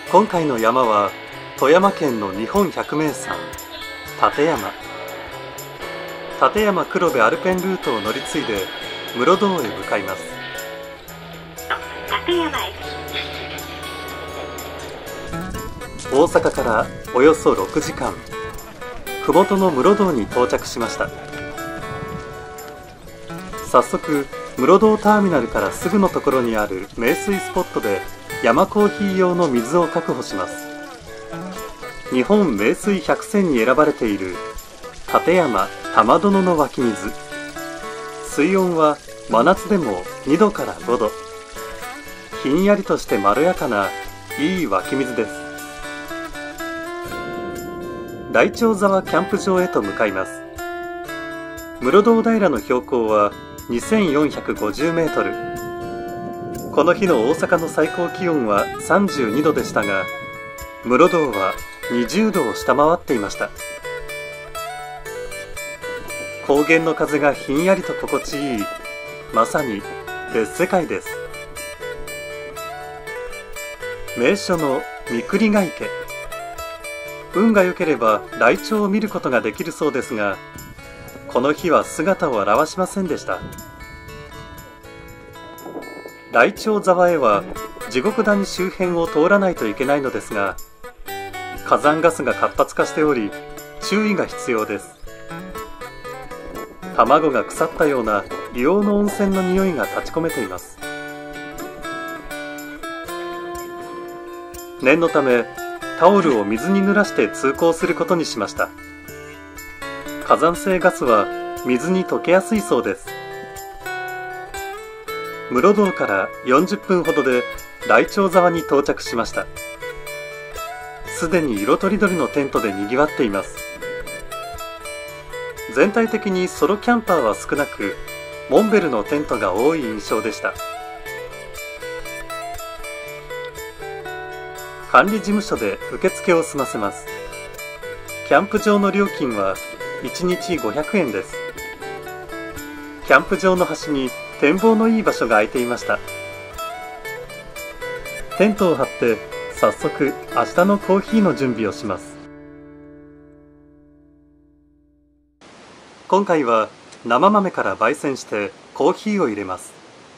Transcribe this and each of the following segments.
今回の山は富山県の日本百名山立山。立山黒部アルペンルートを乗り継いで室堂へ向かいます。 立山駅。 大阪からおよそ6時間、麓の室堂に到着しました。早速室堂ターミナルからすぐのところにある名水スポットで山コーヒー用の水を確保します。日本名水百選に選ばれている立山玉殿の湧き水。水温は真夏でも2度から5度。ひんやりとしてまろやかないい湧き水です。大長沢キャンプ場へと向かいます。室堂平の標高は2450メートル。この日の大阪の最高気温は32度でしたが、室堂は20度を下回っていました。高原の風がひんやりと心地いい、まさに別世界です。名所の三栗ヶ池。運が良ければライチョウを見ることができるそうですが、この日は姿を現しませんでした。ライチョウ沢へは地獄谷周辺を通らないといけないのですが、火山ガスが活発化しており注意が必要です。卵が腐ったような硫黄の温泉の匂いが立ち込めています。念のためタオルを水に濡らして通行することにしました。火山性ガスは水に溶けやすいそうです。室堂から40分ほどでライチョウ沢に到着しました。すでに色とりどりのテントでにぎわっています。全体的にソロキャンパーは少なく、モンベルのテントが多い印象でした。管理事務所で受付を済ませます。キャンプ場の料金は1日500円です。キャンプ場の端に展望のいい場所が空いていました。テントを張って早速明日のコーヒーの準備をします。今回は生豆から焙煎してコーヒーを入れます。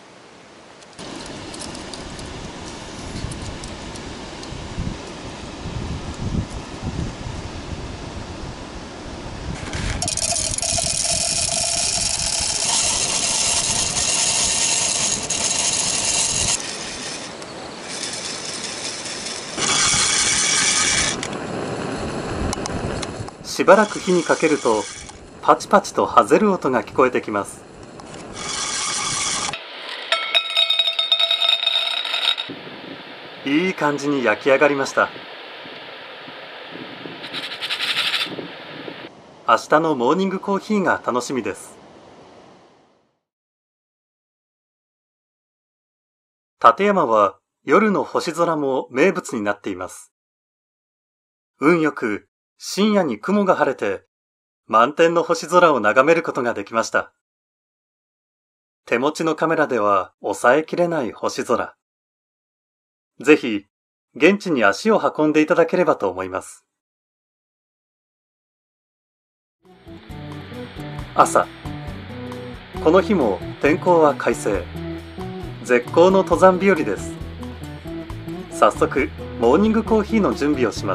しばらく火にかけるとパチパチとはぜる音が聞こえてきます。いい感じに焼き上がりました。明日のモーニングコーヒーが楽しみです。立山は夜の星空も名物になっています。運よく深夜に雲が晴れて満天の星空を眺めることができました。手持ちのカメラでは抑えきれない星空。ぜひ現地に足を運んでいただければと思います。朝、この日も天候は快晴。絶好の登山日和です。早速モーニングコーヒーの準備をします。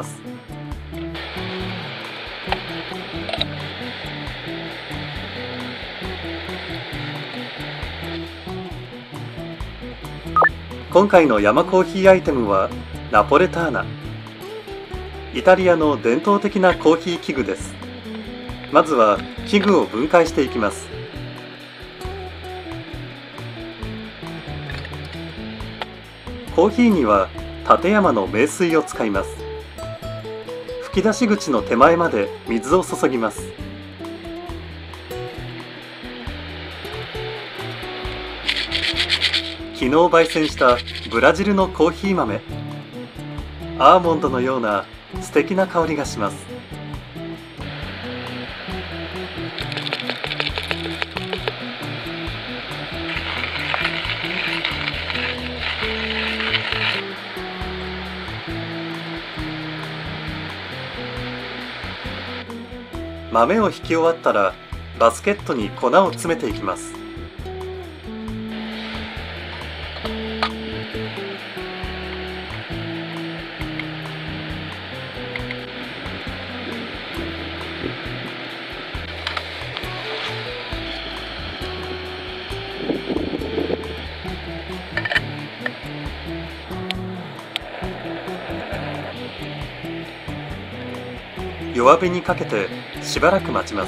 今回の山コーヒーアイテムはナポレターナ。イタリアの伝統的なコーヒー器具です。まずは器具を分解していきます。コーヒーには立山の名水を使います。吹き出し口の手前まで水を注ぎます。昨日焙煎したブラジルのコーヒー豆。アーモンドのような素敵な香りがします。 豆をひき終わったらバスケットに粉を詰めていきます。弱火にかけてしばらく待ちます。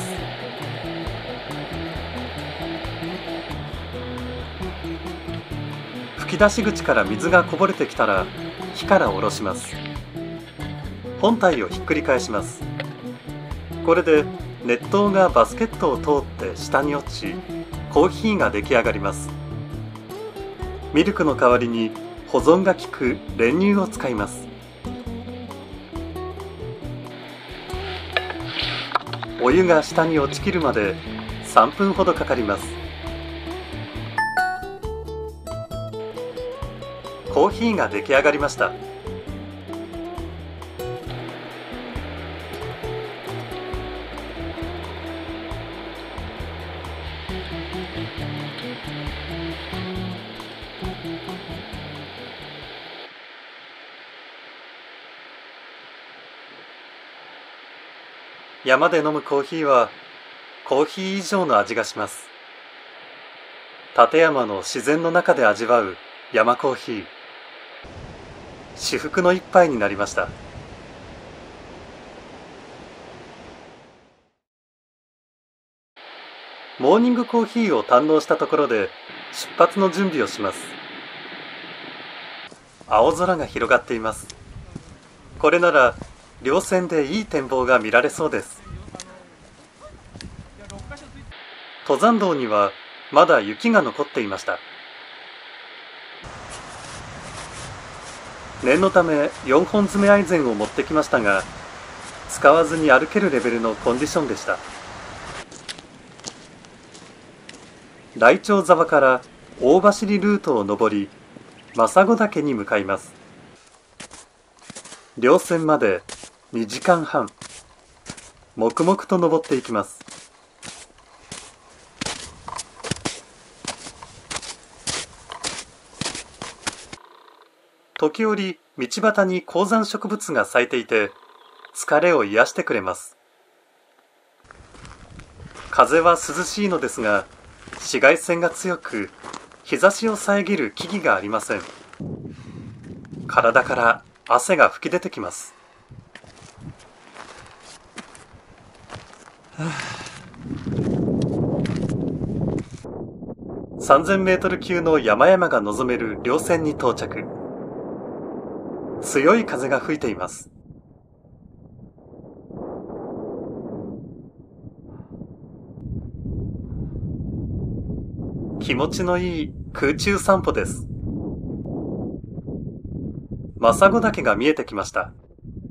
吹き出し口から水がこぼれてきたら火から下ろします。本体をひっくり返します。これで熱湯がバスケットを通って下に落ち、コーヒーが出来上がります。ミルクの代わりに保存が効く練乳を使います。お湯が下に落ちきるまで3分ほどかかります。コーヒーが出来上がりました。山で飲むコーヒーはコーヒー以上の味がします。立山の自然の中で味わう山コーヒー、至福の一杯になりました。モーニングコーヒーを堪能したところで出発の準備をします。青空が広がっています。これなら稜線でいい展望が見られそうです。登山道にはまだ雪が残っていました。念のため4本爪アイゼンを持ってきましたが、使わずに歩けるレベルのコンディションでした。大長沢から大走りルートを登り、真砂岳に向かいます。稜線まで2時間半、黙々と登っていきます。時折道端に高山植物が咲いていて疲れを癒してくれます。風は涼しいのですが紫外線が強く日差しを遮る木々がありません。体から汗が吹き出てきます。3000メートル級の山々が望める稜線に到着。強い風が吹いています。気持ちのいい空中散歩です。真砂岳が見えてきました。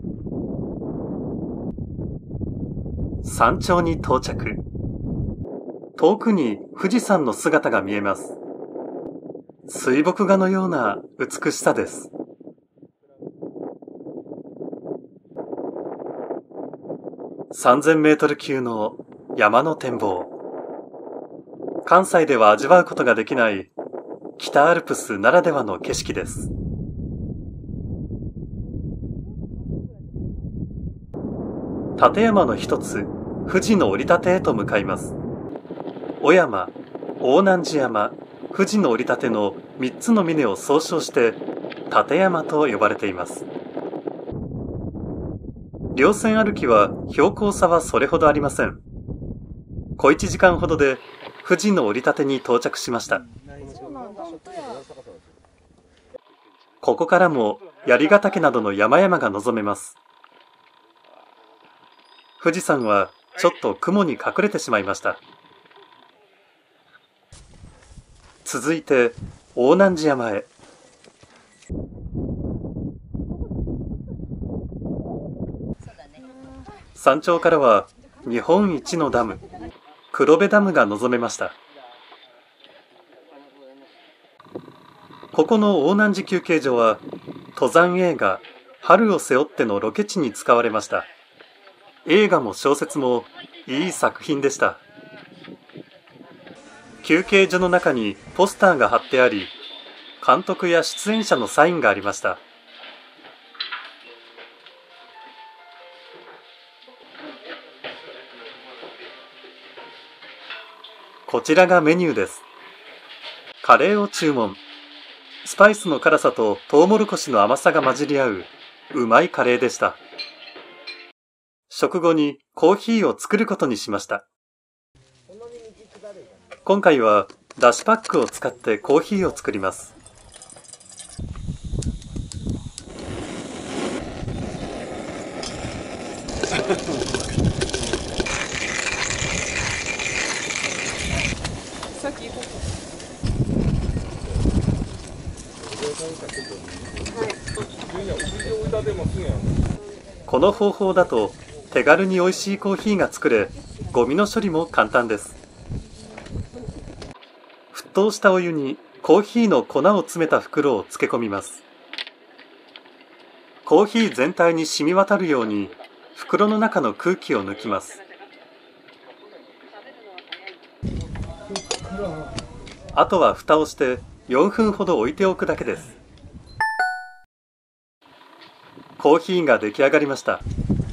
山頂に到着。遠くに富士山の姿が見えます。水墨画のような美しさです。3000メートル級の山の展望。関西では味わうことができない北アルプスならではの景色です。立山の一つ、富士の折り立てへと向かいます。雄山、大南寺山、富士の折り立ての3つの峰を総称して立山と呼ばれています。稜線歩きは標高差はそれほどありません。小1時間ほどで富士の折り立てに到着しました。ここからも槍ヶ岳などの山々が望めます。富士山はちょっと雲に隠れてしまいました。続いて大南寺山へ。山頂からは日本一のダム、黒部ダムが望めました。ここの大南寺休憩所は登山映画「春を背負って」のロケ地に使われました。映画も小説もいい作品でした。休憩所の中にポスターが貼ってあり、監督や出演者のサインがありました。こちらがメニューです。カレーを注文。スパイスの辛さとトウモロコシの甘さが混じり合ううまいカレーでした。食後にコーヒーを作ることにしました。今回はだしパックを使ってコーヒーを作ります。この方法だと手軽に美味しいコーヒーが作れ、ゴミの処理も簡単です。沸騰したお湯にコーヒーの粉を詰めた袋を漬け込みます。コーヒー全体に染み渡るように袋の中の空気を抜きます。あとは蓋をして4分ほど置いておくだけです。コーヒーが出来上がりました。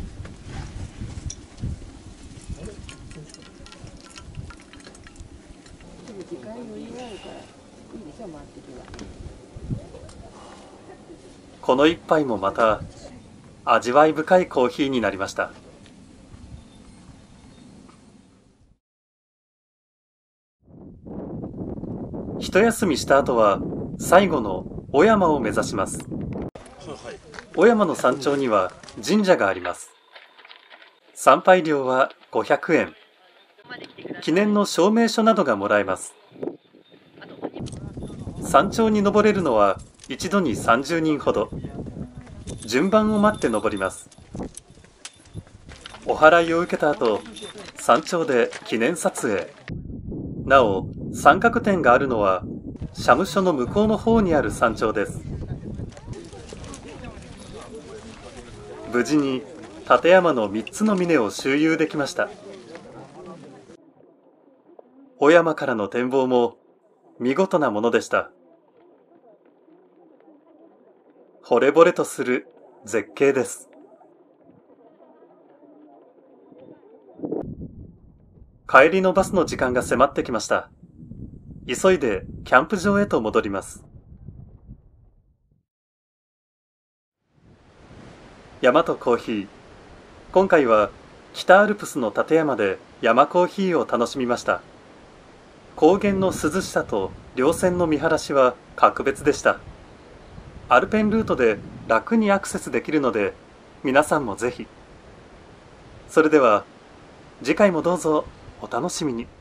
この一杯もまた味わい深いコーヒーになりました。一休みした後は最後の雄山を目指します。雄山の山頂には神社があります。参拝料は500円。記念の証明書などがもらえます。山頂に登れるのは一度に30人ほど。順番を待って登ります。お祓いを受けた後、山頂で記念撮影。なお、三角点があるのは社務所の向こうの方にある山頂です。無事に立山の3つの峰を周遊できました。雄山からの展望も見事なものでした。惚れ惚れとする絶景です。帰りのバスの時間が迫ってきました。急いでキャンプ場へと戻ります。山とコーヒー。今回は北アルプスの立山で山コーヒーを楽しみました。高原の涼しさと稜線の見晴らしは格別でした。アルペンルートで楽にアクセスできるので、皆さんもぜひ。それでは次回もどうぞお楽しみに。